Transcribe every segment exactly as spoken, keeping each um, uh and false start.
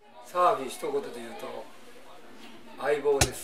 サーフィン一言で言うと相棒です。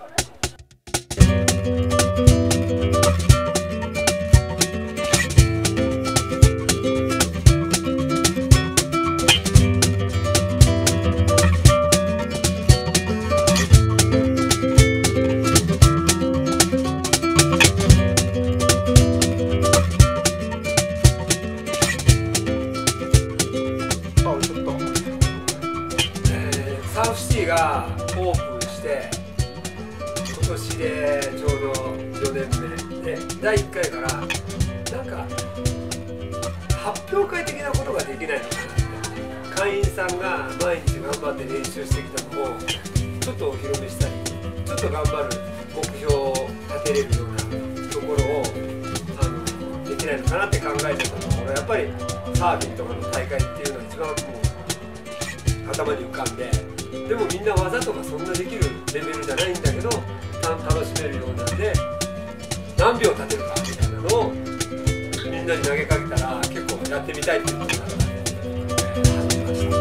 サーフシティがオープンして今年でちょうどよねんめで、だいいっかいからなんか発表会的なことができないのかなって、会員さんが毎日頑張って練習してきたのをちょっとお披露目したり、ちょっと頑張る目標を立てれるようなところをあのできないのかなって考えてたところ、やっぱりサーフィンとかの大会っていうのが一番もう頭に浮かんで。でもみんな技とかそんなできるレベルじゃないんだけど楽しめるようなんで、何秒立てるかみたいなのをみんなに投げかけたら結構やってみたいっていうことになって始めました。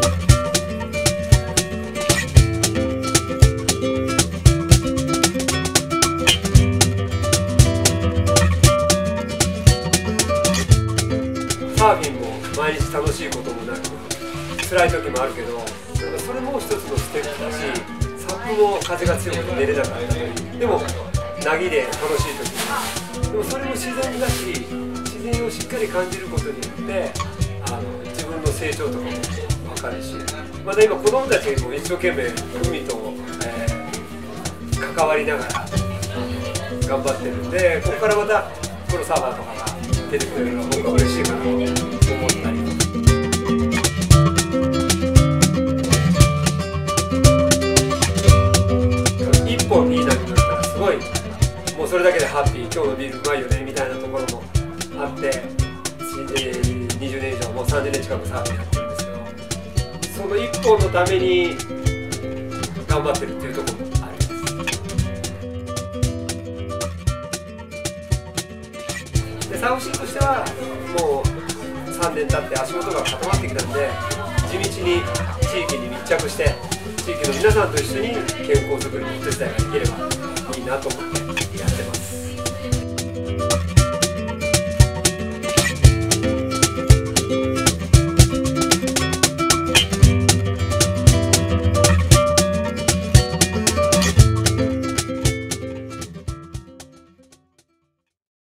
サーフィンも毎日楽しいこともなく辛い時もあるけど、それも一つのステップだし、サップも風が強くて出れなかったり、でも凪で楽しい時に、でもそれも自然だし、自然をしっかり感じることによってあの自分の成長とかも分かるし、まだ今子供たちも一生懸命海と、えー、関わりながら頑張ってるんで、ここからまたプロサーバーとかが出てくれるのは僕は嬉しいかなと思ったり。一本になるんだったらすごい、もうそれだけでハッピー、今日のビールうまいよねみたいなところもあって、にじゅうねん以上、もうさんじゅうねん近くサーフィンやってるんですけど、その一本のために頑張ってるっていうところもあります。でサーフシーンとしてはもうさんねん経って足元が固まってきたんで、地道に地域に密着して地域の皆さんと一緒に健康づくりのお手伝いができればいいなと思ってやってます。